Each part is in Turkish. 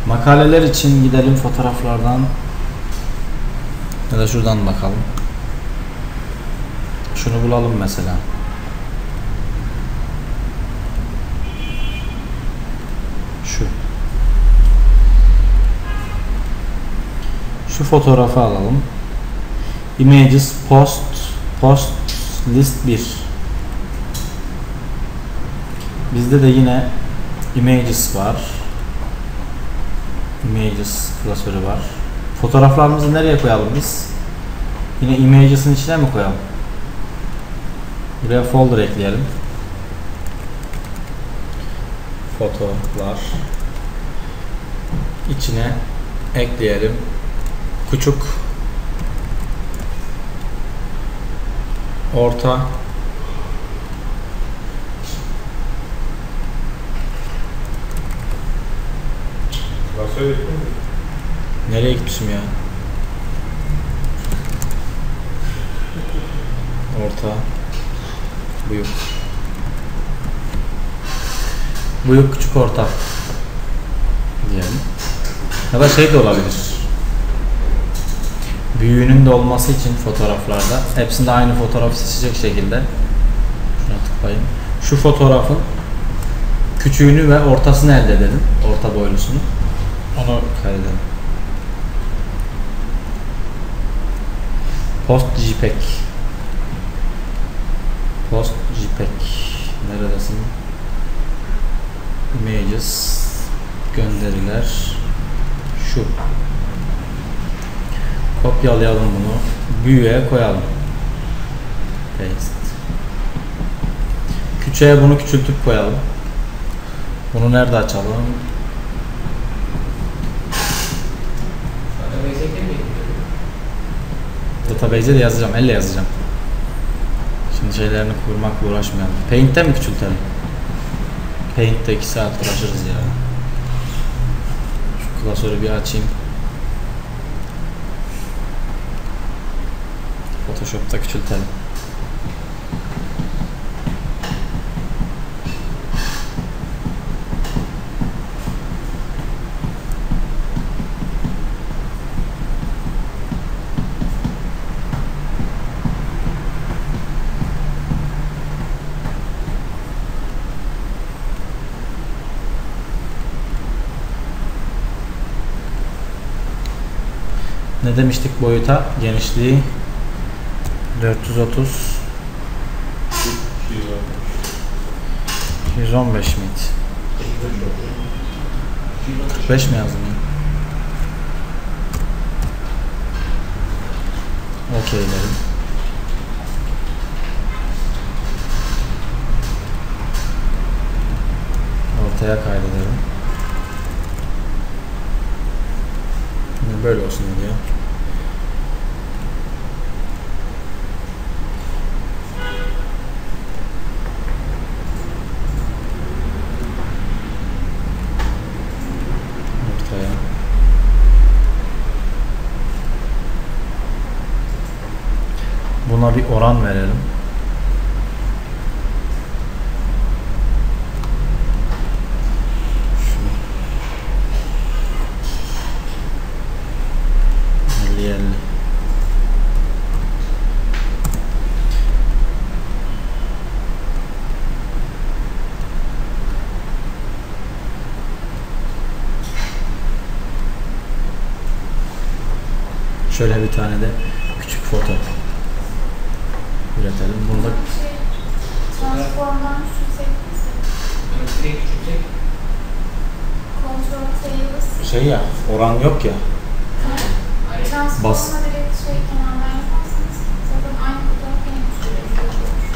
Makaleler için gidelim fotoğraflardan ya da şuradan bakalım. Şunu bulalım mesela. Şu fotoğrafı alalım. Images post list 1. Bizde de yine images var. Images klasörü var. Fotoğraflarımızı nereye koyalım biz? Yine images'ın içine mi koyalım? Buraya folder ekleyelim. Fotolar içine ekleyelim. Küçük, orta, nereye gitmişim ya? Orta, büyük. Büyük, küçük, orta diyelim. Ya da şey de olabilir. Büyüğünün de olması için fotoğraflarda hepsinde aynı fotoğrafı seçecek şekilde şuna tıklayayım. Şu fotoğrafın küçüğünü ve ortasını elde edelim. Orta boylusunu. Onu kaydedelim. Post JPEG. Post JPEG. Neredesin? Images. Gönderiler. Şu. Kopyalayalım bunu. Büyüğe koyalım. Paste. Küçüğe bunu küçültüp koyalım. Bunu nerede açalım? Database'e de yazacağım. Elle yazacağım. Şimdi şeylerini kurmakla uğraşmayalım. Paint'te mi küçültelim? Paint'te 2 saat uğraşırız ya. Şu klasörü bir açayım. Photoshop'ta küçültelim. Ne demiştik boyuta? Genişliği 430 115 miydi? 45 mi yazdım ya? Okeylerim. Ortaya kaydedelim. Böyle olsun diyor. Ortaya. Buna bir oran verelim. Şöyle bir tane de küçük foto üretelim. Bunda transformdan şey ya, oran yok ya. Bas. Direkt kenardan yaparsanız zaten aynı fotoğraf yine düşürüyor.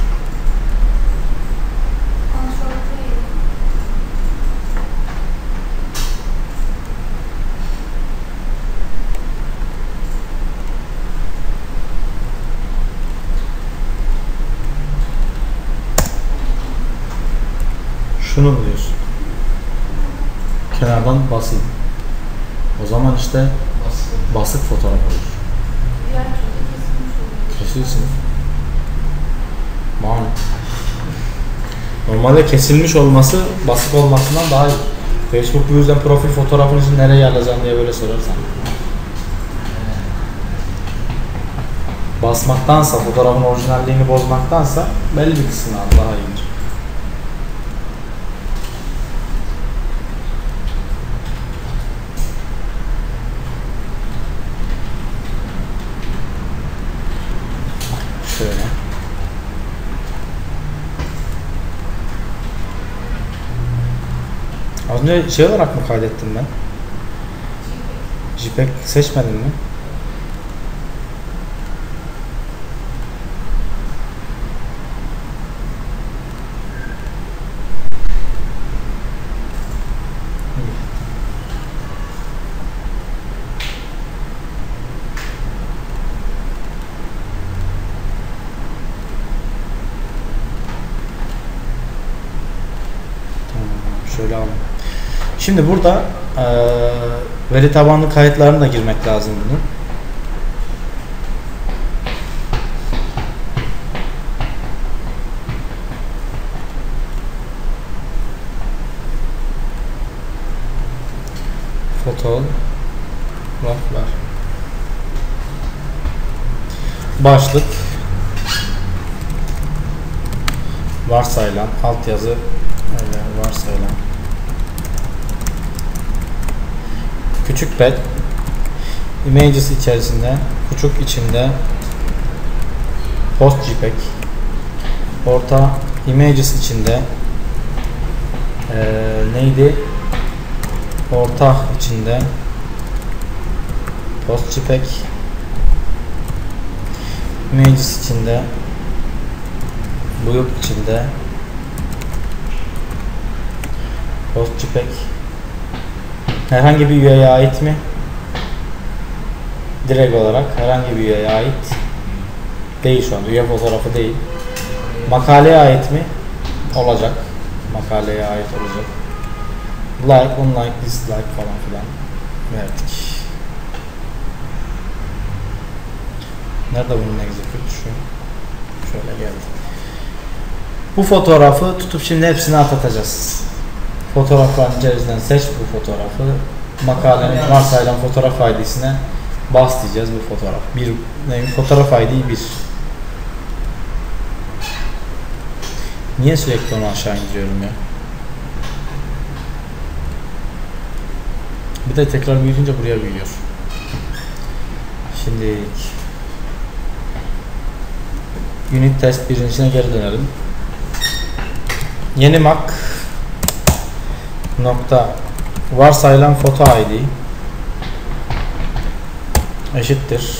Şunu mu diyorsun? Kenardan basayım. O zaman işte basık fotoğraf olur. Diğer türlü kesilmiş oluyor. Kesilsin. Normalde kesilmiş olması basık olmasından daha iyi. Facebook bu yüzden profil fotoğrafınızı nereye yazacağım diye böyle sorarsan. Basmaktansa, fotoğrafın orijinalliğini bozmaktansa belli bir kısmını al, daha iyidir. Şöyle. Az önce şey olarak mı kaydettim ben? JPEG seçmedin mi? Şöyle alalım. Şimdi burada veri tabanlı kayıtlarını da girmek lazım bunun. Fotoğraflar. Başlık. Varsayılan altyazı. Öyle varsayılan. Küçük pet. Images içerisinde, küçük içinde post JPEG. Orta images içinde neydi? Orta içinde post JPEG. Images içinde, büyük içinde post JPEG. Herhangi bir üyeye ait mi? Direkt olarak herhangi bir üyeye ait değil şu an. Üye fotoğrafı değil. Makaleye ait mi? Olacak. Makaleye ait olacak. Like, unlike, dislike falan filan verdik. Nerede bunun execute şu? Şöyle geldi. Bu fotoğrafı tutup şimdi hepsini atacağız. Fotoğrafların içerisinden seç bu fotoğrafı. Makalenin varsayılan fotoğraf ID'sine bas diyeceğiz bu fotoğraf. Fotoğraf ID 1. Niye sürekli onu aşağı indiriyorum ya? Bir de tekrar büyüyünce buraya büyüyor. Şimdi unit test birincisine geri dönelim. Yeni Mac nokta varsayılan foto ID eşittir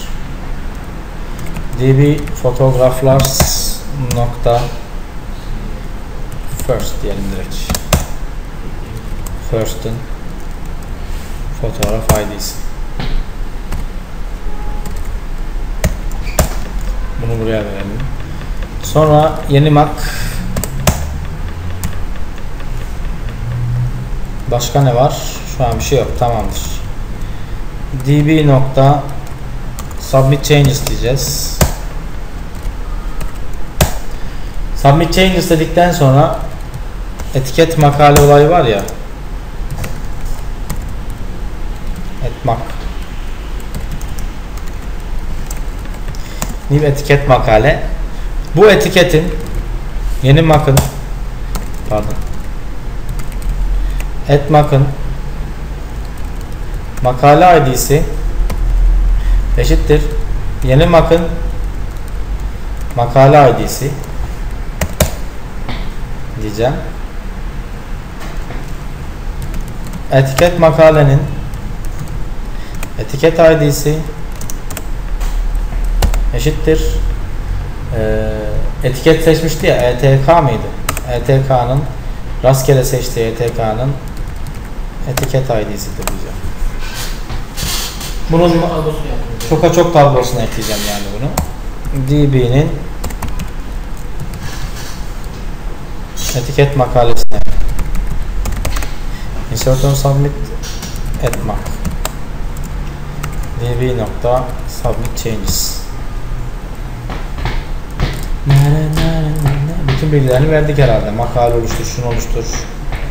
db fotoğraflar nokta first diyelim direkt. First'ın fotoğraf ID'si. Bunu buraya verelim. Sonra yeni Mac. Başka ne var? Şu an bir şey yok. Tamamdır. db nokta submit changes diyeceğiz. Submit changes dedikten sonra etiket makale olayı var ya. Etmak. New etiket makale. Bu etiketin yeni Mac'ın Mac'ın makale ID'si eşittir yeni Mac'ın makale ID'si diyeceğim. Etiket makalenin etiket ID'si eşittir etiket seçmişti ya, ETK mıydı? ETK'nın rastgele seçtiği ETK'nın etiket ID'sidir diyeceğim. Bunun çok tablosuna ekleyeceğim yani bunu. DB'nin etiket makalesine insert on submit etmak db nokta submit changes. Bütün bilgilerini verdik herhalde. Makale oluştur, şunu oluştur,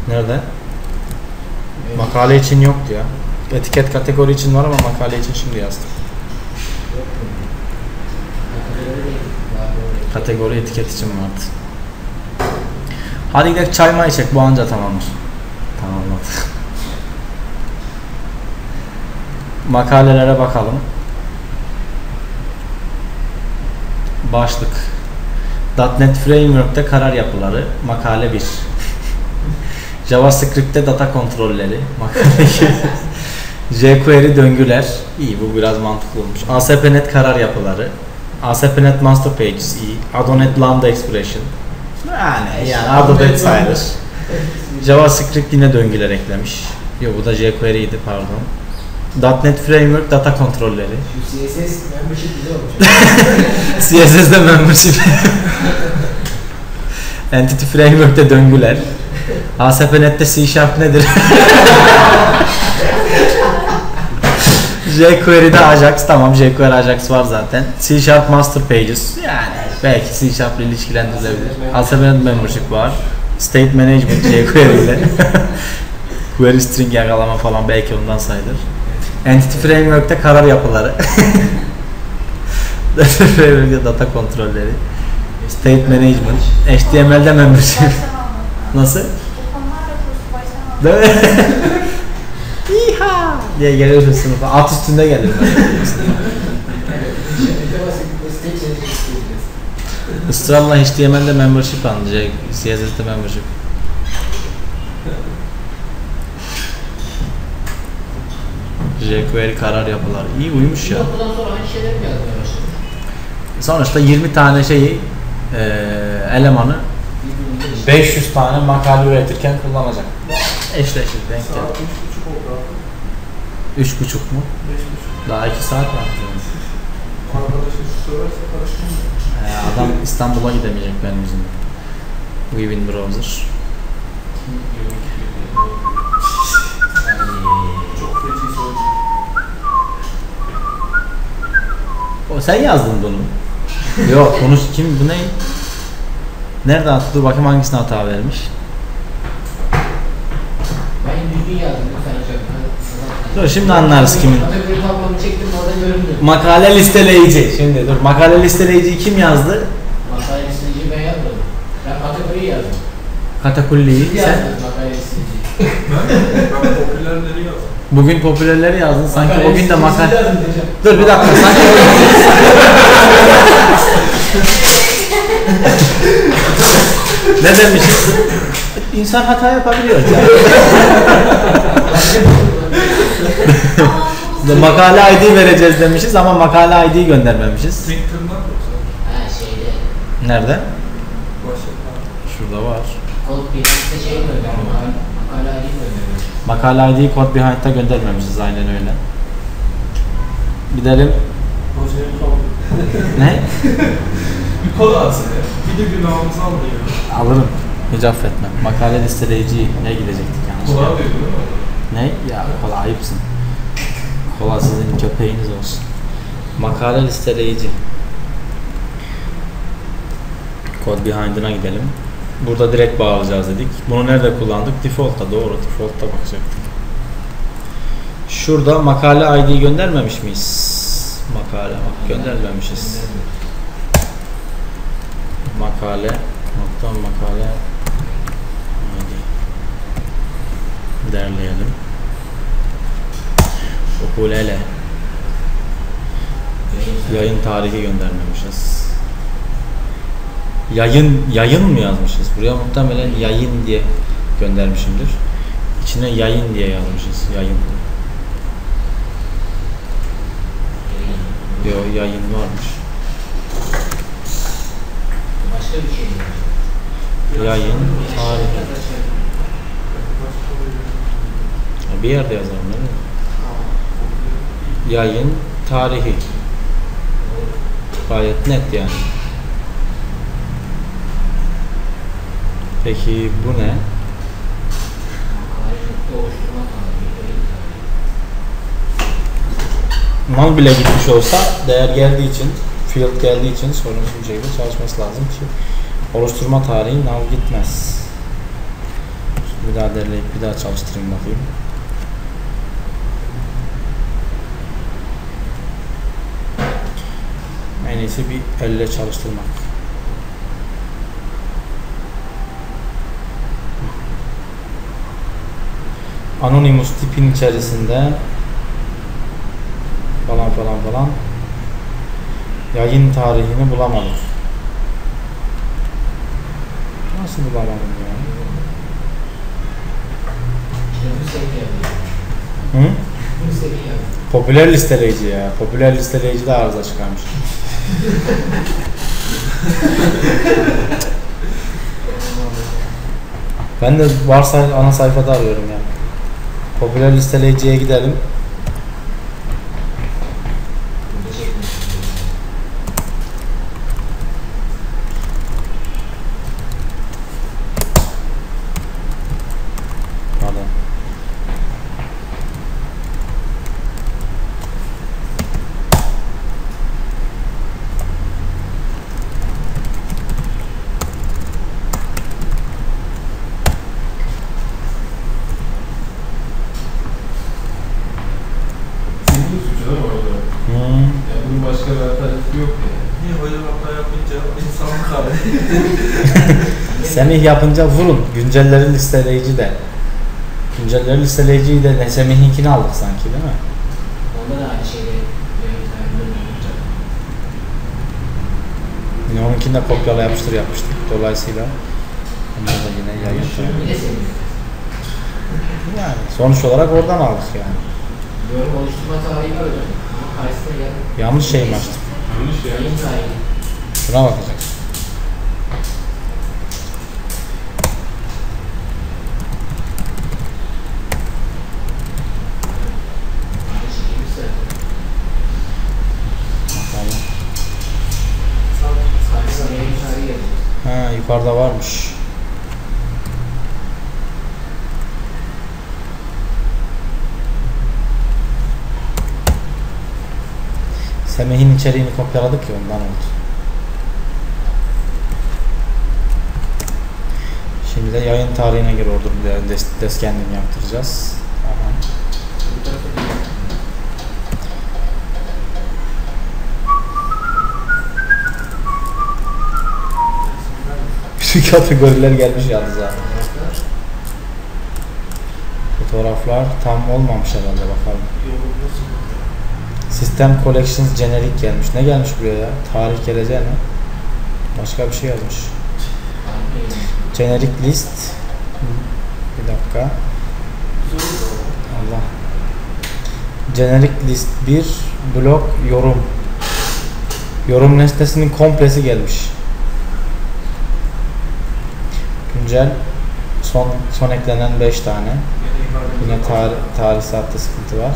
Nerede? Makale için yoktu ya. Etiket kategori için var ama makale için şimdi yazdım. Kategori etiket için vardı. Hadi gidelim çay may içek, bu anca tamamdır. Tamamladı. Makalelere bakalım. Başlık. .NET Framework'te karar yapıları. Makale 1. JavaScript'te data kontrolleri. Makale 2. jQuery döngüler. İyi, bu biraz mantıklı olmuş. ASP.NET karar yapıları. ASP.NET Master Pages iyi. Adonet Lambda Expression. Yani Adonet sayılır. JavaScript yine döngüler eklemiş. Yok, bu da jQuery'ydi, pardon. .NET Framework data kontrolleri. CSS membership güzel olmuş. CSS'de membership. Entity Framework'te döngüler. ASP.NET'te C# nedir? jQuery'de Ajax, tamam, jQuery Ajax var zaten. C# Master Pages, yani belki C# ile ilişkilendirilebilir. ASP.NET Membership var. State Management jQuery ile. Query string yakalama falan belki ondan sayılır. Entity Framework'te karar yapıları. Data Framework'te data kontrolleri. State Management. HTML'de Membership. Baştan almak. Nasıl? O konularla kursu baştan almak. Değil mi? İha diye geliyorsun sınıfa. At üstünde gelir. Israrla HTML'de membership alınacak. CSS'de membership. jQuery karar yapılar. İyi uymuş ya. Bundan sonra aynı şeyleri mi yazmaya başladın? Sonuçta 20 tane şeyi elemanı 500 tane makale üretirken kullanacak. Eşleşir, denk Saat geldi. 3.30 oldu abi. 3.30 mu? 5.30. Daha 2 saat var. Arkadaşım sorarsa karışmıyor. Adam İstanbul'a gidemeyecek benim yüzümden. Webin browser. Çok feci soru. O, sen yazdın bunu. Yok, konuş kim, bu ne? Nerede attı? Dur bakayım hangisine hata vermiş. Ben düzgün yazdım lütfen hocam. Dur şimdi anlarız kimin. Kategori tablomu çektim, orada göründü. Makale listeleyici. Şimdi dur, makale listeleyiciyi kim yazdı? Makale listeciyi ben yazmadım. Ben kategoriyi yazdım. Katakulli'yi. Siz Sen yazdınız makale listeciyi. Ben popülerleri yazdım. bugün popülerleri yazdın. Sanki o gün de Siz makale... yazdınız hocam. Dur bir dakika, sanki o gün... Ne demişiz? İnsan hata yapabiliyor. Makale ID vereceğiz demişiz ama makale ID'yi göndermemişiz. Twitter'dan yoksa Ha şeyde. Nerede? başlıklar. Şurada var. Kod bilmekte şey gönderdim. Makale ID gönderdim. Makale ID'yi Code Behind'da göndermemişiz, aynen öyle. Gidelim. Hocayı kaldı. Ne? Bir kod atsın ya. Bir de günahımızı alıyor. Alırım. Hiç affetmem. Makale listeleyiciye gidecektik yanlış. Kolay diyor değil mi? Ne? Ya kola ayıpsın. Kola sizin köpeğiniz olsun. Makale listeleyici. Code Behind'ına gidelim. Burada direkt bağlayacağız dedik. Bunu nerede kullandık? Default'ta, doğru. Default'ta bakacaktık. Şurada makale ID göndermemiş miyiz? Makale bak, göndermemişiz. Makale makale ID. Derleyelim. Ukulele. Yayın tarihi göndermemişiz. Yayın mı yazmışız? Buraya muhtemelen yayın diye göndermişimdir. İçine yayın diye yazmışız. Yayın. Yo, yayın varmış. Başka bir şey mi? Yayın tarihi. Bir yerde yazalım değil mi? Yayın tarihi. Gayet net yani. Peki bu ne? Mal bile gitmiş olsa değer geldiği için, field geldiği için sorunsuz bir şekilde çalışması lazım ki oluşturma tarihi null gitmez. Bir daha derleyip bir daha çalıştırayım bakayım. En iyisi bir elle çalıştırmak. Anonymous tipin içerisinde falan yayın tarihini bulamadık. Nasıl bulamadım ya? Bu seviye. Hı? Bu seviye. Popüler listeleyici ya. Popüler listeleyici de arıza çıkarmış. Ben de varsa ana sayfada arıyorum yani. Popüler listeleyiciye gidelim. Pardon. Senin suçu değil mi orada? Ya bunun başka bir alternatifi yok ya. Niye hocam hata yapınca insanlık hali? Semih yapınca vurun. Güncelleri listeleyici de. Güncelleri listeleyiciyi de Semih'inkini aldık sanki değil mi? Onda da aynı şeyde olacak. Yine onunkini de kopyala yapıştır yapmıştık. Dolayısıyla onlar da yine yayın. Bir de seviye. Yani sonuç olarak oradan aldık yani. Yorum oluşturma tarihi böyle. Ama karşısında Yanlış şey mi açtık? Yanlış ya. yayın tarihi. Şuna bakacağız. Aynı şekilde söyledi. Bakalım. Karşısında yayın tarihi yazıyor. Ha, yukarıda varmış. Semih'in içeriğini kopyaladık ya ondan oldu. Şimdi de yayın tarihine göre orada bir deskenliğini yaptıracağız. Aha. Bütün kategoriler gelmiş yalnız ha. Fotoğraflar tam olmamış herhalde, bakalım. System Collections Generic gelmiş. Ne gelmiş buraya ya? Tarih geleceğine. Başka bir şey yazmış. Generic List. Bir dakika. Allah. Generic List 1 blok yorum. Yorum nesnesinin komplesi gelmiş. Güncel son eklenen 5 tane. Yine tarihatta sıkıntı var.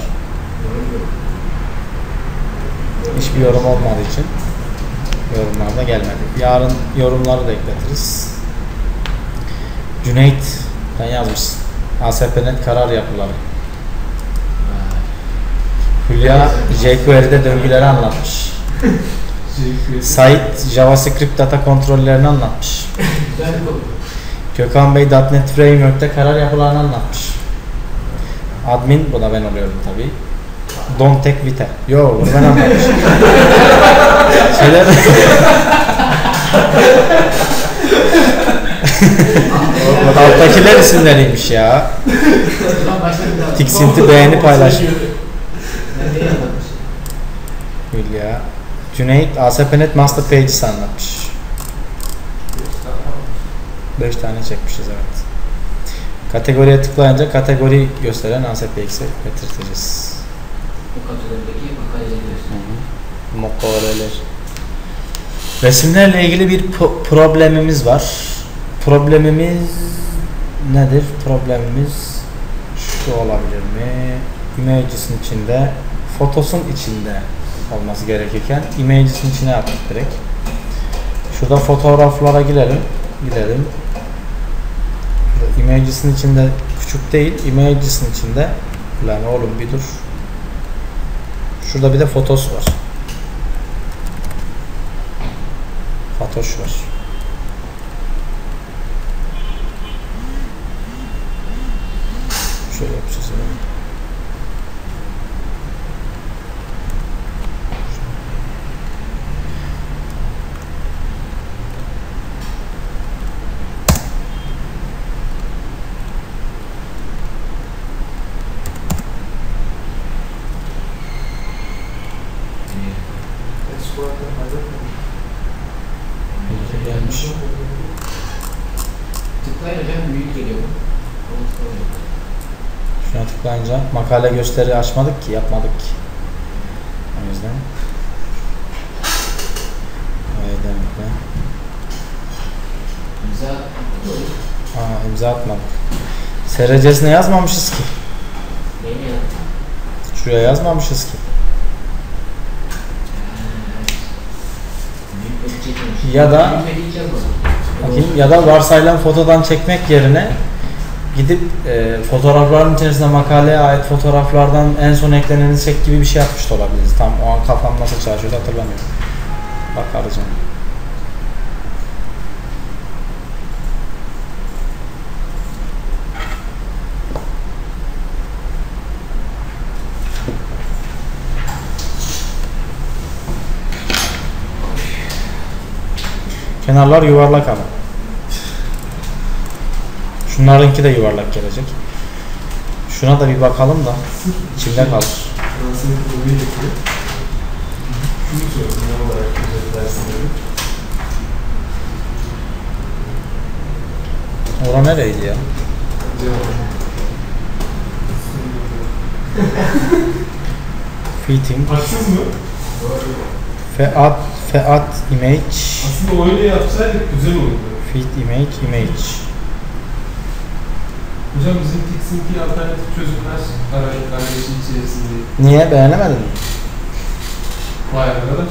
Hiçbir yorum olmadığı için yorumlar da gelmedi. Yarın yorumları da ekletiriz. Cüneyt sen yazmışsın. ASP.NET karar yapıları. Hülya jQuery'de döngüleri anlatmış. Sait JavaScript data kontrollerini anlatmış. Gökhan Bey .NET Framework'te karar yapılarını anlatmış. Admin, bu da ben oluyorum tabii. Don't take Vite. Yo, bunu ben anlatmışım. Şeyler... Alttakiler isimleriymiş ya. Tiksinti beğeni paylaşmış. Hülya. Cüneyt ASP.NET Master Pages anlatmış. 5 tane çekmişiz, evet. Kategoriye tıklayınca kategori gösteren ASPX'e getirteceğiz. Bu kategorideki makaleleri gösteriyor. Makaleler. Resimlerle ilgili bir problemimiz var. Problemimiz nedir? Problemimiz şu olabilir mi? Images'in içinde, Photos'un içinde olması gerekirken Images'in içine attık direkt. Şurada fotoğraflara girelim. Images'in içinde küçük değil, Images'in içinde. Lan oğlum bir dur. Şurada bir de Photos var. Fatoş var. tıklayın hocam büyük geliyor bu. Onu tıklayın. Şuna tıklayınca makale gösteri açmadık ki, yapmadık ki. O yüzden. Demek. İmza İmza atmadık. SRC'sine yazmamışız ki. neyini yazdım? Şuraya yazmamışız ki. Büyük çekmiş. Ya da Büyük hiç yazmadım. bakayım, ya da varsayılan fotodan çekmek yerine gidip fotoğrafların içerisinde makaleye ait fotoğraflardan en son ekleneni çek gibi bir şey yapmış da olabiliriz. Tam o an kafam nasıl çalışıyor hatırlamıyorum. Bakarız onu. Kenarlar yuvarlak ama. Şunlarınki de yuvarlak gelecek. Şuna da bir bakalım da içimde kalır. Fransa'nın konuyu yapıyor. Şunu sordum ne olarak güzel dersin dedim. Ora nereydi ya? Fitting, Haksız mı? feat image, Aslında öyle yapsaydık güzel olurdu. fit image. Hocam bizim Tix'inki alternatif çözümler arayışı içerisinde. Niye beğenemedin mi? Vay arkadaş.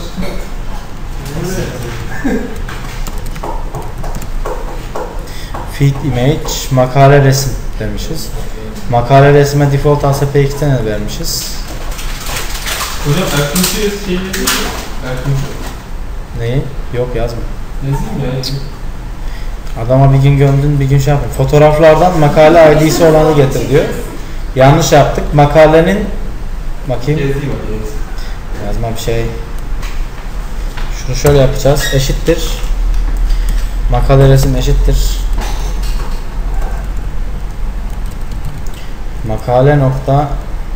Fit image, makale resim demişiz. Makale resme default ASP2'den vermişiz. Hocam Ertuğrul'u şey yazıyor mu? Ertuğrul. Neyi? Yok yazma. Yazayım ya. Adama bir gün gömdün, bir gün şey yapın. Fotoğraflardan makale ID'si olanı getir diyor. Yanlış yaptık. Makalenin bakayım. Yazayım abi. Yazma bir şey. Şunu şöyle yapacağız. Eşittir. Makale resim eşittir. Makale nokta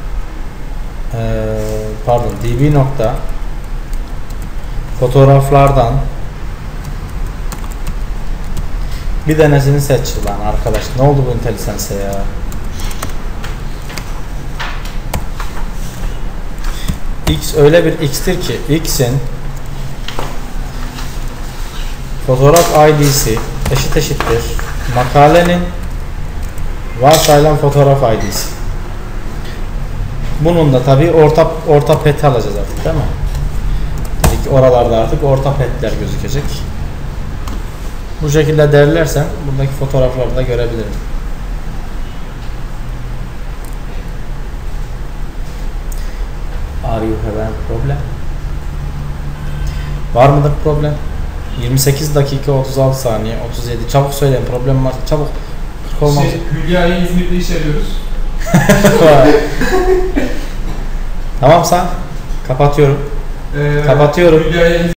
db nokta fotoğraflardan bir tanesini seç lan arkadaş. Ne oldu bu IntelliSense'e ya? X öyle bir x'tir ki x'in fotoğraf ID'si eşittir makalenin varsayılan fotoğraf ID'si. Bunun da tabii orta pet alacağız artık değil mi? Dedik oralarda artık orta petler gözükecek. Bu şekilde derlersem buradaki fotoğrafları da görebilirim. Are you have a problem? Var mıdır problem? 28 dakika 36 saniye 37. Çabuk söyleyin, problem var. Çabuk. 40 olmaz. Hülya'yı İzmir'de iş arıyoruz. Tamam sen. Kapatıyorum. Kapatıyorum. Hülya'ya